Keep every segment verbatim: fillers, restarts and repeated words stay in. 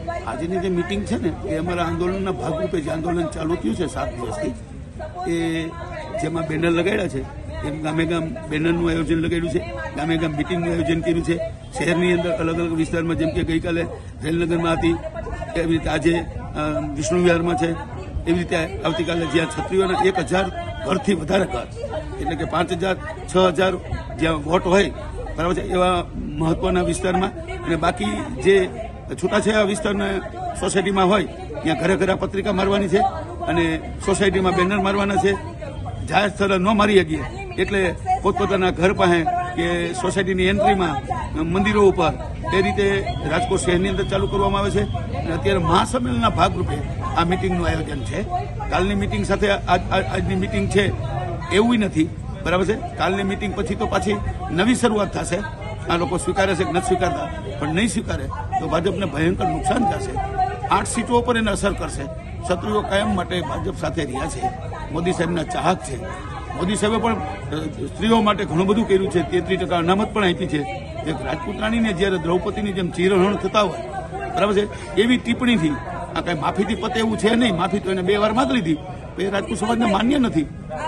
આજની જે મીટિંગ છે ને એ અમારા આંદોલનના ભાગરૂપે જે આંદોલન ચાલુ થયું છે સાત દિવસથી એ જેમાં બેનર લગાડ્યા છે એમ ગામે ગામ બેનરનું આયોજન લગાડ્યું છે, ગામે ગામ મિટિંગનું આયોજન કર્યું છે. શહેરની અંદર અલગ અલગ વિસ્તારમાં જેમ કે ગઈકાલે રેલનગરમાં હતી, એવી રીતે આજે વિષ્ણુ વિહારમાં છે, એવી રીતે આવતીકાલે જ્યાં છત્રીઓના એક હજાર ઘરથી વધારે ઘર એટલે કે પાંચ હજાર છ હજાર જ્યાં વોટ હોય બરાબર છે એવા મહત્વના વિસ્તારમાં, અને બાકી જે છૂટાછવાયા વિસ્તારના સોસાયટીમાં હોય ત્યાં ઘરે ઘરે પત્રિકા મારવાની છે અને સોસાયટીમાં બેનર મારવાના છે. જાહેર સ્થળે ન મારી શકીએ એટલે પોતપોતાના ઘર પાસે કે સોસાયટીની એન્ટ્રીમાં, મંદિરો ઉપર એ રીતે રાજકોટ શહેરની અંદર ચાલુ કરવામાં આવે છે. અને અત્યારે મહાસંમેલનના ભાગરૂપે આ મિટિંગનું આયોજન છે. કાલની મિટિંગ સાથે આજની મિટિંગ છે એવું નથી, બરાબર છે. કાલની મિટિંગ પછી તો પાછી નવી શરૂઆત થશે. આ લોકો સ્વીકારે છે કે નથી સ્વીકારતા, પણ નહીં સ્વીકારે તો ભાજપને ભયંકર નુકસાન થશે. આઠ સીટો ઉપર એને અસર કરશે. શત્રુઓ કાયમ માટે ભાજપ સાથે રહ્યા છે. મોદી સાહેબના ચાહક છે. મોદી સાહેબે પણ સ્ત્રીઓ માટે ઘણું બધું કર્યું છે. તેત્રીસ ટકા અનામત પણ આપી છે. એક રાજપૂત રાણીને જયારે દ્રૌપદીની જેમ ચીરહરણ થતા હોય બરાબર છે એવી ટિપ્પણીથી આ કઈ માફીથી પતે એવું છે નહીં. માફી તો એને બે વાર માંગી લીધી, એ રાજપૂત સમાજને માન્ય નથી.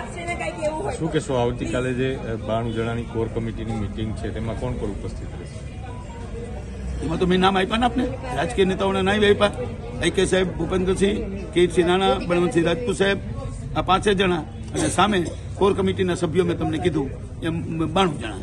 શું કહેશો, આવતીકાલે જે બાણું જણાની કોર કમિટીની મિટિંગ છે તેમાં કોણ કોણ ઉપસ્થિત રહેશે? એમાં તો મેં નામ આપ્યા ને આપને, રાજકીય નેતાઓના નામ આપ્યા. આઈ કે સાહેબ, ભૂપેન્દ્રસિંહ, કિરીટસિંહ નાણા, બળવંતસિંહ રાજપૂત સાહેબ, આ પાંચે જણા, અને સામે કોર કમિટીના સભ્યો મેં તમને કીધું એમ બાણું જણા.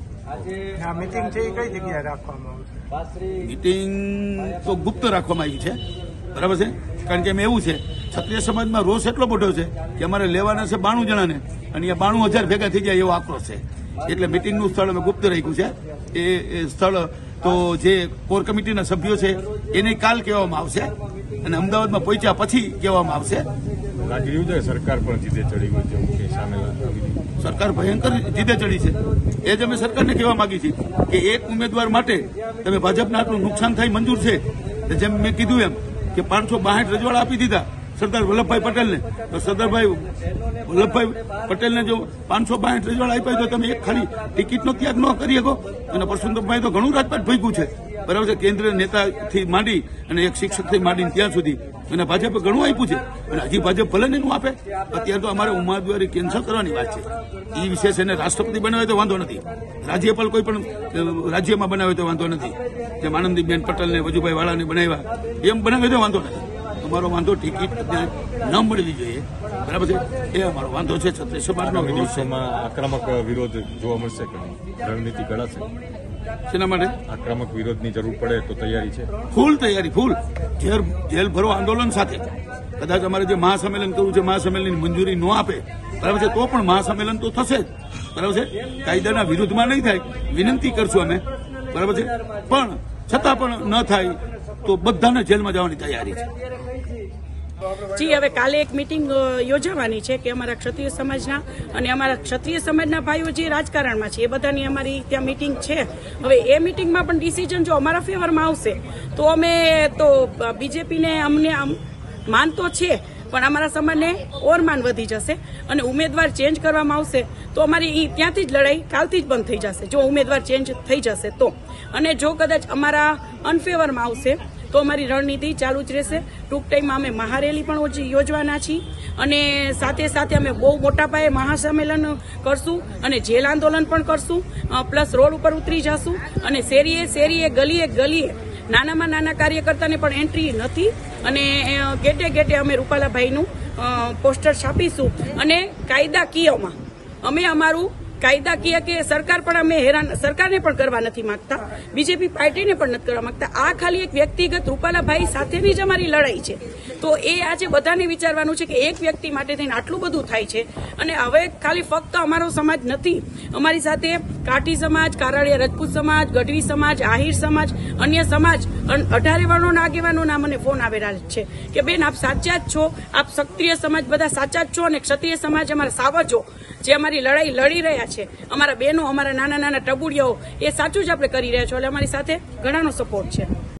મીટિંગ છે એ કઈ જગ્યાએ રાખવામાં આવશે? મીટિંગ તો ગુપ્ત રાખવામાં આવી છે, બરાબર છે. કારણ કે એમ એવું છે, ક્ષત્રિય સમાજમાં રોષ એટલો બધો છે કે અમારે લેવાના છે બાણું જણાને, અને અહીંયા બાણું હજાર ભેગા થઈ જાય એવો આક્રોશ છે. એટલે મિટિંગનું સ્થળ અમે ગુપ્ત રાખ્યું છે. એ સ્થળ તો જે કોર કમિટીના સભ્યો છે એને કાલ કહેવામાં આવશે અને અમદાવાદમાં પહોંચ્યા પછી કહેવામાં આવશે. લાગી રહ્યું છે સરકાર પણ જીદે ચડી ગઈ છે કે સામેલ સરકાર ભયંકર જીદે ચડી છે. એ જ અમે સરકારને કહેવા માંગી છીએ કે એક ઉમેદવાર માટે તમે ભાજપને આટલું નુકસાન થાય મંજૂર છે. જેમ મેં કીધું એમ કે પાંચસો બાસઠ રજવાડા આપી દીધા સરદાર વલ્લભભાઈ પટેલને, તો સરદારભાઈ વલ્લભભાઈ પટેલને જો પાંચસો બાસઠ રજવાડા આપ્યા તો તમે એક ખાલી ટિકિટનો ત્યાગ ન કરી શકો. અને પરસોત્તમભાઈ તો ઘણું રાજપાટ ભોગ્યું છે, બરાબર છે. કેન્દ્રીય નેતાથી માંડી અને એક શિક્ષકથી માંડીને ત્યાં સુધી અને ભાજપે ઘણું આપ્યું છે. અને હજી ભાજપ ભલે નહીં આપે, અત્યારે તો અમારે ઉમેદવારી કેન્સલ કરવાની વાત છે. એ વિશેષ એને રાષ્ટ્રપતિ બનાવે તો વાંધો નથી, રાજ્યપાલ કોઈ પણ રાજ્યમાં બનાવે તો વાંધો નથી. જેમ આનંદીબેન પટેલને, વજુભાઈ વાળાને બનાવ્યા એમ બનાવે તો વાંધો નથી. અમારો વાંધો ટિકિટ ન મળવી જોઈએ, બરાબર છે, એ અમારો વાંધો છે. ક્ષત્રિય સમાજનો દિવસોમાં આક્રમક વિરોધ જોવા મળશે કે રણનીતિ ઘડાશે? શેના માટે આક્રમક વિરોધની જરૂર પડે તો તૈયારી છે? ફૂલ તૈયારી, ફૂલ જેલ જેલ ભરો આંદોલન સાથે. કદાચ અમારે જે મહાસંમેલન કરવું છે, મહાસંમેલનની મંજૂરી ન આપે, બરાબર છે, તો પણ મહાસંમેલન તો થશે જ, બરાબર છે. કાયદાના વિરુદ્ધમાં નહીં થાય, વિનંતી કરશું અમે, બરાબર છે. પણ છતાં પણ ન થાય તો બધાને જેલમાં જવાની તૈયારી છે. જી, હવે કાલે એક મિટિંગ યોજાવાની છે કે અમારા ક્ષત્રિય સમાજના અને અમારા ક્ષત્રિય સમાજના ભાઈઓ જે રાજકારણમાં છે એ બધાની અમારી ત્યાં મિટિંગ છે. હવે એ મિટિંગમાં પણ ડિસિઝન જો અમારા ફેવરમાં આવશે તો અમે તો બીજેપીને અમને માન તો છે, પણ અમારા સમાજને ઓર માન વધી જશે. અને ઉમેદવાર ચેન્જ કરવામાં આવશે તો અમારી એ ત્યાંથી જ લડાઈ કાલથી જ બંધ થઈ જશે, જો ઉમેદવાર ચેન્જ થઈ જશે તો. અને જો કદાચ અમારા અનફેવરમાં આવશે તો અમારી રણનીતિ ચાલુ જ રહેશે. ટૂંક ટાઈમમાં અમે મહારેલી પણ યોજવાના છીએ અને સાથે સાથે અમે બહુ મોટા પાયે મહાસંમેલન કરશું અને જેલ આંદોલન પણ કરશું, પ્લસ રોડ ઉપર ઉતરી જશું અને શેરીએ શેરીએ, ગલીએ ગલીએ નાનામાં નાના કાર્યકર્તાને પણ એન્ટ્રી નથી અને ગેટે ગેટે અમે રૂપાલાભાઈનું પોસ્ટર છાપીશું. અને કાયદાકીયમાં અમે અમારું કાયદાકીય કે સરકાર પણ અમે હેરાન સરકારને પણ કરવા નથી માંગતા, બીજેપી પાર્ટીને પણ નથી કરવા માંગતા. આ ખાલી એક વ્યક્તિગત રૂપાલાભાઈ સાથેની જ અમારી લડાઈ છે. તો એ આજે બધાને વિચારવાનું છે કે એક વ્યક્તિ માટે થઈને આટલું બધું થાય છે. અને હવે ખાલી ફક્ત અમારો સમાજ નથી, અમારી સાથે કાઠી સમાજ, કારાળિયા રજપૂત સમાજ, ગઢવી સમાજ, આહિર સમાજ, અન્ય સમાજ, અઢારે વર્ણોના આગેવાનોના મને ફોન આવેલા છે કે બેન આપ સાચા જ છો, આપ ક્ષત્રિય સમાજ બધા સાચા જ છો અને ક્ષત્રિય સમાજ અમારા સાવજો જે અમારી લડાઈ લડી રહ્યા છે, અમારા બહેનો, અમારા નાના નાના ટબુડિયાઓ, એ સાચું જ આપણે કરી રહ્યા છો. એટલે અમારી સાથે ઘણાનો સપોર્ટ છે.